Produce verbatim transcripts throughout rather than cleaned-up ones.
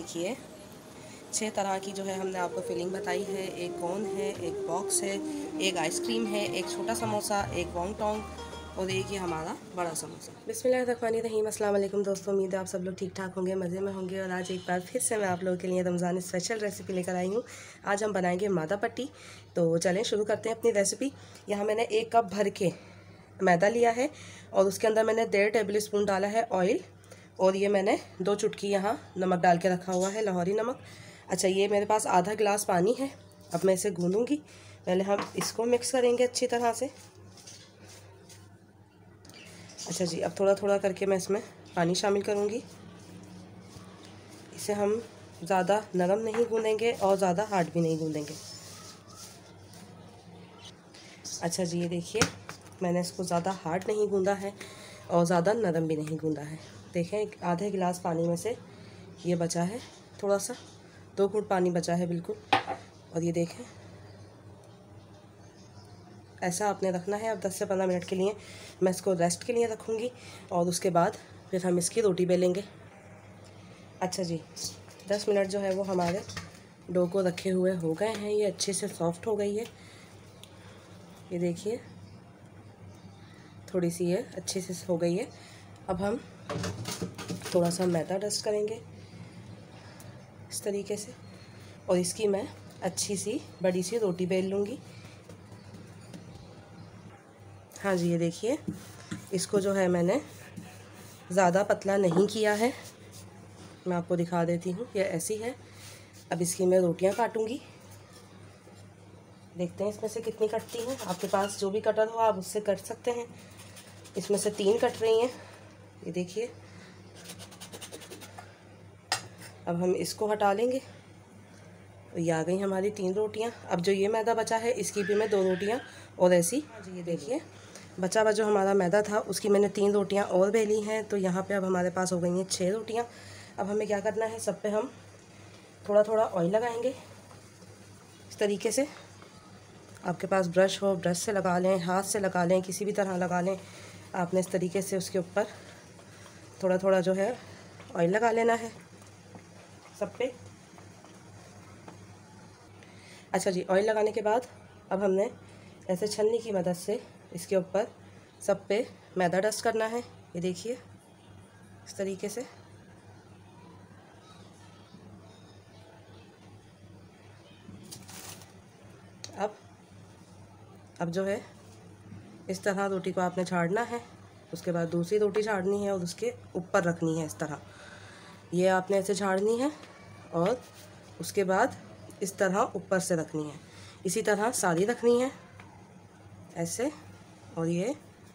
देखिए छह तरह की जो है हमने आपको फिलिंग बताई है। एक कोन है, एक बॉक्स है, एक आइसक्रीम है, एक छोटा समोसा, एक वॉन्ग टोंग और एक ये हमारा बड़ा समोसा। बिस्मिल्लाहिर्रहमानिर्रहीम। अस्सलाम वालेकुम दोस्तों, उम्मीद है आप सब लोग ठीक ठाक होंगे, मज़े में होंगे। और आज एक बार फिर से मैं आप लोगों के लिए रमज़ान स्पेशल रेसिपी लेकर आई हूँ। आज हम बनाएंगे मैदा पट्टी। तो चलें शुरू करते हैं अपनी रेसिपी। यहाँ मैंने एक कप भर के मैदा लिया है और उसके अंदर मैंने डेढ़ टेबल स्पून डाला है ऑयल, और ये मैंने दो चुटकी यहाँ नमक डाल के रखा हुआ है, लाहौरी नमक। अच्छा, ये मेरे पास आधा गिलास पानी है। अब मैं इसे गूंदूंगी। पहले हम इसको मिक्स करेंगे अच्छी तरह से। अच्छा जी, अब थोड़ा थोड़ा करके मैं इसमें पानी शामिल करूँगी। इसे हम ज़्यादा नरम नहीं गूंदेंगे और ज़्यादा हार्ड भी नहीं गूंदेंगे। अच्छा जी, ये देखिए मैंने इसको ज़्यादा हार्ड नहीं गूंदा है और ज़्यादा नरम भी नहीं गूंदा है। देखें, आधे गिलास पानी में से ये बचा है, थोड़ा सा दो घूंट पानी बचा है बिल्कुल। और ये देखें, ऐसा आपने रखना है। अब दस से पंद्रह मिनट के लिए मैं इसको रेस्ट के लिए रखूँगी और उसके बाद फिर हम इसकी रोटी बेलेंगे। अच्छा जी, दस मिनट जो है वो हमारे डो को रखे हुए हो गए हैं। ये अच्छे से सॉफ्ट हो गई है। ये देखिए थोड़ी सी ये अच्छे से हो गई है। अब हम थोड़ा सा मैदा डस्ट करेंगे इस तरीके से, और इसकी मैं अच्छी सी बड़ी सी रोटी बेल लूँगी। हाँ जी, ये देखिए इसको जो है मैंने ज़्यादा पतला नहीं किया है। मैं आपको दिखा देती हूँ, ये ऐसी है। अब इसकी मैं रोटियाँ काटूँगी। देखते हैं इसमें से कितनी कटती हैं। आपके पास जो भी कटर हो आप उससे कट सकते हैं। इसमें से तीन कट रही हैं, ये देखिए। अब हम इसको हटा लेंगे। ये आ गई हमारी तीन रोटियां। अब जो ये मैदा बचा है इसकी भी मैं दो रोटियां और ऐसी। हाँ जी, ये देखिए बचा हुआ जो हमारा मैदा था उसकी मैंने तीन रोटियां और बेली हैं। तो यहाँ पे अब हमारे पास हो गई हैं छः रोटियां। अब हमें क्या करना है, सब पे हम थोड़ा थोड़ा ऑयल लगाएंगे इस तरीके से। आपके पास ब्रश हो, ब्रश से लगा लें, हाथ से लगा लें, किसी भी तरह लगा लें। आपने इस तरीके से उसके ऊपर थोड़ा थोड़ा जो है ऑयल लगा लेना है सब पे। अच्छा जी, ऑयल लगाने के बाद अब हमने ऐसे छन्नी की मदद से इसके ऊपर सब पे मैदा डस्ट करना है। ये देखिए इस तरीके से। अब अब जो है इस तरह रोटी को आपने छाड़ना है। उसके बाद दूसरी रोटी छाड़नी है और उसके ऊपर रखनी है इस तरह। ये आपने ऐसे छाड़नी है और उसके बाद इस तरह ऊपर से रखनी है। इसी तरह सारी रखनी है ऐसे, और ये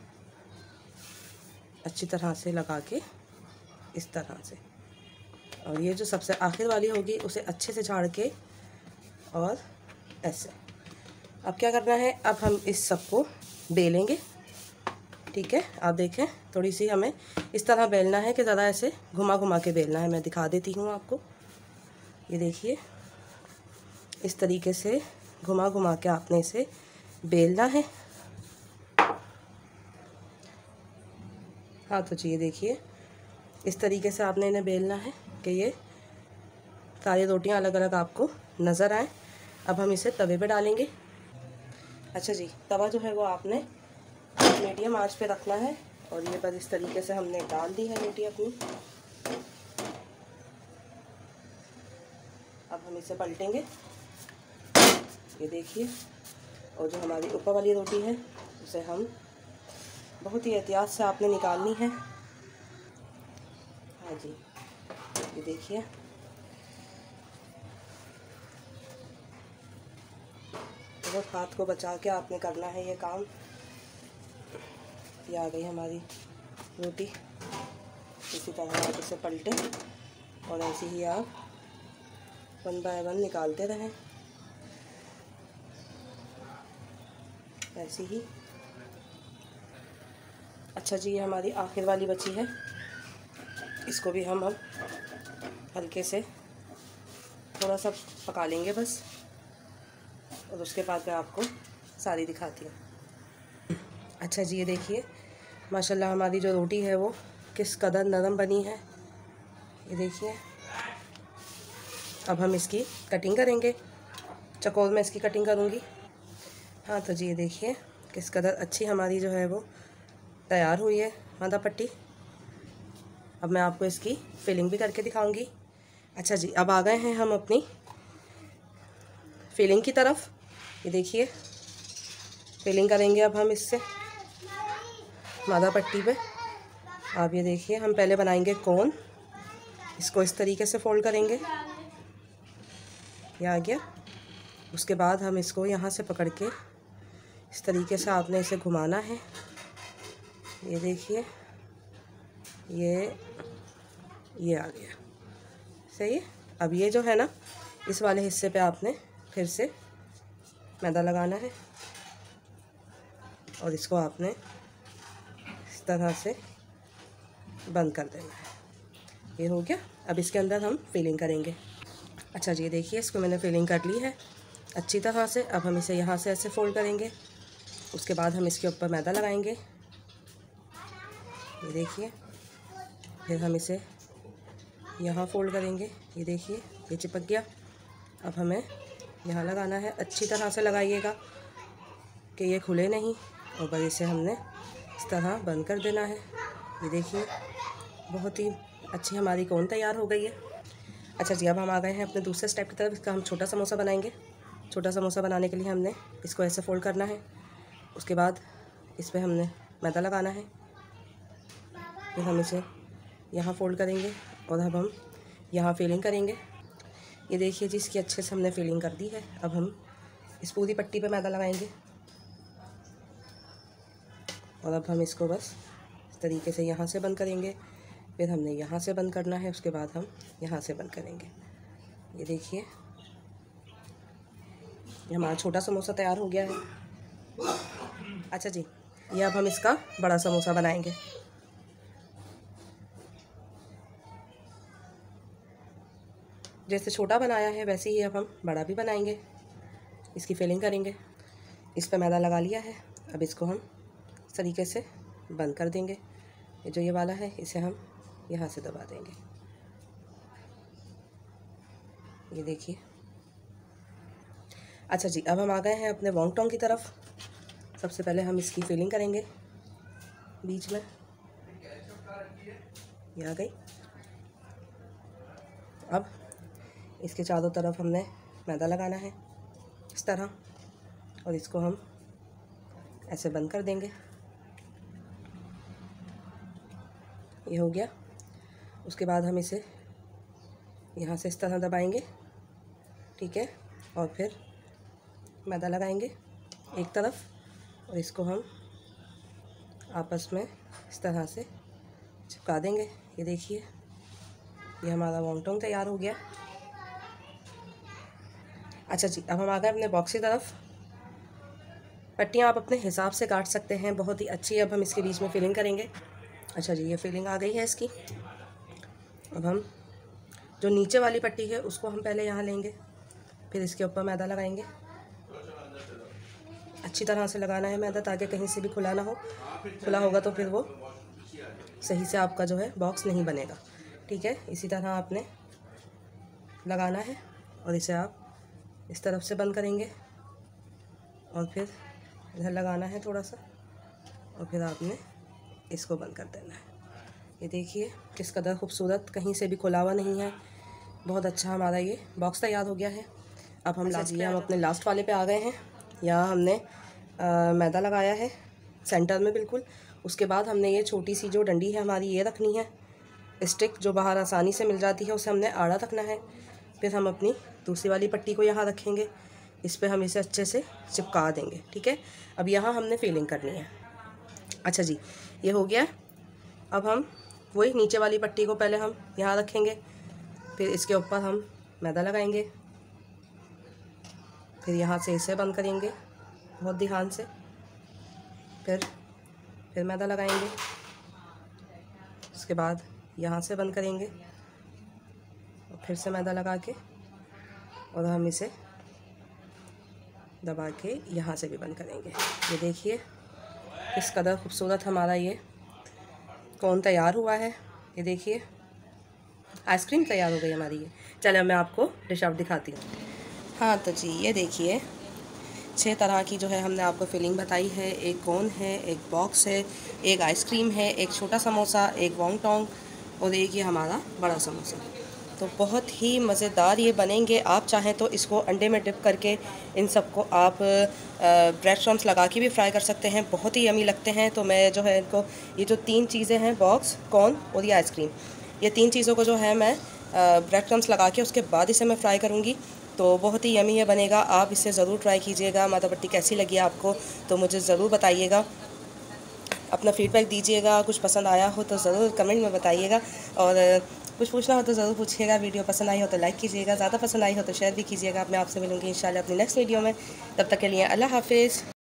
अच्छी तरह से लगा के इस तरह से। और ये जो सबसे आखिर वाली होगी उसे अच्छे से झाड़ के और ऐसे। अब क्या करना है, अब हम इस सब को बेलेंगे। ठीक है, आप देखें थोड़ी सी हमें इस तरह बेलना है कि ज़्यादा ऐसे घुमा घुमा के बेलना है। मैं दिखा देती हूँ आपको। ये देखिए इस तरीके से घुमा घुमा के आपने इसे बेलना है। हाँ तो जी, ये देखिए इस तरीके से आपने इन्हें बेलना है कि ये सारी रोटियां अलग अलग आपको नज़र आए। अब हम इसे तवे पे डालेंगे। अच्छा जी, तवा जो है वो आपने मीडियम आंच पे रखना है। और ये बस इस तरीके से हमने डाल दी है रोटी अपनी। अब हम इसे पलटेंगे, ये देखिए। और जो हमारी ऊपर वाली रोटी है उसे हम बहुत ही एहतियात से आपने निकालनी है। हाँ जी, ये देखिए बहुत हाथ को बचा के आपने करना है ये काम। ये आ गई हमारी रोटी। इसी तरह आप इसे पलटें और ऐसे ही आप वन बाय वन निकालते रहें, ऐसे ही। अच्छा जी, ये हमारी आखिर वाली बची है। इसको भी हम अब हल्के से थोड़ा सा पका लेंगे बस, और उसके बाद मैं आपको सारी दिखाती हूँ। अच्छा जी, ये देखिए माशाल्लाह हमारी जो रोटी है वो किस कदर नरम बनी है। ये देखिए अब हम इसकी कटिंग करेंगे। चकोर में इसकी कटिंग करूँगी। हाँ तो जी ये देखिए किस कदर अच्छी हमारी जो है वो तैयार हुई है मादा पट्टी। अब मैं आपको इसकी फिलिंग भी करके दिखाऊंगी। अच्छा जी, अब आ गए हैं हम अपनी फिलिंग की तरफ। ये देखिए फिलिंग करेंगे अब हम इससे मादा पट्टी पे। आप ये देखिए हम पहले बनाएंगे कोन। इसको इस तरीके से फोल्ड करेंगे, ये आ गया। उसके बाद हम इसको यहाँ से पकड़ के इस तरीके से आपने इसे घुमाना है। ये देखिए ये ये आ गया, सही है। अब ये जो है ना, इस वाले हिस्से पे आपने फिर से मैदा लगाना है और इसको आपने इस तरह से बंद कर देना है। ये हो गया। अब इसके अंदर हम फिलिंग करेंगे। अच्छा जी देखिए इसको मैंने फिलिंग कर ली है अच्छी तरह से। अब हम इसे यहाँ से ऐसे फोल्ड करेंगे। उसके बाद हम इसके ऊपर मैदा लगाएंगे। ये देखिए, फिर हम इसे यहाँ फोल्ड करेंगे। ये देखिए ये चिपक गया। अब हमें यहाँ लगाना है। अच्छी तरह से लगाइएगा कि ये खुले नहीं, और बस इसे हमने इस तरह बंद कर देना है। ये देखिए बहुत ही अच्छी हमारी कोन तैयार हो गई है। अच्छा जी, अब हम आ गए हैं अपने दूसरे स्टेप की तरफ। इसका हम छोटा समोसा बनाएंगे। छोटा समोसा बनाने के लिए हमने इसको ऐसे फोल्ड करना है। उसके बाद इस पर हमने मैदा लगाना है। फिर हम इसे यहाँ फोल्ड करेंगे और अब हम यहाँ फिलिंग करेंगे। ये देखिए जी इसकी अच्छे से हमने फिलिंग कर दी है। अब हम इस पूरी पट्टी पे मैदा लगाएंगे और अब हम इसको बस इस तरीके से यहाँ से बंद करेंगे। फिर हमने यहाँ से बंद करना है। उसके बाद हम यहाँ से बंद करेंगे। ये देखिए ये हमारा छोटा समोसा तैयार हो गया है। अच्छा जी, ये अब हम इसका बड़ा समोसा बनाएंगे। जैसे छोटा बनाया है वैसे ही अब हम बड़ा भी बनाएंगे। इसकी फिलिंग करेंगे। इस पर मैदा लगा लिया है। अब इसको हम इस तरीके से बंद कर देंगे। ये जो ये वाला है इसे हम यहाँ से दबा देंगे। ये देखिए। अच्छा जी, अब हम आ गए हैं अपने वॉन्ग की तरफ। सबसे पहले हम इसकी फिलिंग करेंगे बीच में। ये आ गई। अब इसके चारों तरफ हमने मैदा लगाना है इस तरह, और इसको हम ऐसे बंद कर देंगे। ये हो गया। उसके बाद हम इसे यहाँ से इस तरह दबाएंगे, ठीक है, और फिर मैदा लगाएंगे एक तरफ और इसको हम आपस में इस तरह से चिपका देंगे। ये देखिए ये हमारा वॉन्ग तैयार हो गया। अच्छा जी, अब हम आ गए अपने बॉक्स की तरफ। पट्टियाँ आप अपने हिसाब से काट सकते हैं, बहुत ही अच्छी। अब हम इसके बीच में फिलिंग करेंगे। अच्छा जी, ये फिलिंग आ गई है इसकी। अब हम जो नीचे वाली पट्टी है उसको हम पहले यहाँ लेंगे, फिर इसके ऊपर मैदा लगाएंगे। अच्छी तरह से लगाना है मैदा, ताकि कहीं से भी खुला ना हो। खुला होगा तो फिर वो सही से आपका जो है बॉक्स नहीं बनेगा, ठीक है। इसी तरह आपने लगाना है और इसे आप इस तरफ से बंद करेंगे और फिर इधर लगाना है थोड़ा सा, और फिर आपने इसको बंद कर देना है। ये देखिए किस कदर खूबसूरत, कहीं से भी खुला हुआ नहीं है। बहुत अच्छा हमारा ये बॉक्स तैयार हो गया है। अब हम लास्ट हम अपने लास्ट वाले पे आ गए हैं। यहाँ हमने आ, मैदा लगाया है सेंटर में बिल्कुल। उसके बाद हमने ये छोटी सी जो डंडी है हमारी ये रखनी है, स्टिक जो बाहर आसानी से मिल जाती है, उसे हमने आड़ा रखना है। फिर हम अपनी दूसरी वाली पट्टी को यहाँ रखेंगे। इस पर हम इसे अच्छे से चिपका देंगे, ठीक है। अब यहाँ हमने फिलिंग करनी है। अच्छा जी, ये हो गया। अब हम वही नीचे वाली पट्टी को पहले हम यहाँ रखेंगे, फिर इसके ऊपर हम मैदा लगाएंगे, फिर यहाँ से इसे बंद करेंगे बहुत ध्यान से, फिर फिर मैदा लगाएंगे। उसके बाद यहाँ से बंद करेंगे और फिर से मैदा लगा के, और हम इसे दबा के यहाँ से भी बंद करेंगे। ये देखिए किस कदर खूबसूरत हमारा ये कोन तैयार हुआ है। ये देखिए आइसक्रीम तैयार हो गई हमारी ये। चलो मैं आपको डिश आउट दिखाती हूँ। हाँ तो जी ये देखिए, छः तरह की जो है हमने आपको फिलिंग बताई है। एक कोन है, एक बॉक्स है, एक आइसक्रीम है, एक छोटा समोसा, एक वॉन्ग टोंग और एक ये हमारा बड़ा समोसा। तो बहुत ही मज़ेदार ये बनेंगे। आप चाहें तो इसको अंडे में डिप करके इन सबको आप ब्रेड क्रम्स लगा के भी फ्राई कर सकते हैं, बहुत ही यमी लगते हैं। तो मैं जो है इनको, ये जो तीन चीज़ें हैं, बॉक्स, कॉर्न और ये आइसक्रीम, ये तीन चीज़ों को जो है मैं ब्रेड क्रम्स लगा के उसके बाद इसे मैं फ्राई करूँगी। तो बहुत ही यमी ये बनेगा। आप इसे ज़रूर ट्राई कीजिएगा। माता पट्टी कैसी लगी आपको तो मुझे ज़रूर बताइएगा, अपना फीडबैक दीजिएगा। कुछ पसंद आया हो तो ज़रूर कमेंट में बताइएगा, और कुछ पूछना हो तो ज़रूर पूछिएगा। वीडियो पसंद आई हो तो लाइक कीजिएगा, ज़्यादा पसंद आई हो तो शेयर भी कीजिएगा। मैं आपसे मिलूँगी इंशाल्लाह अपनी नेक्स्ट वीडियो में। तब तक के लिए अल्लाह हाफिज़।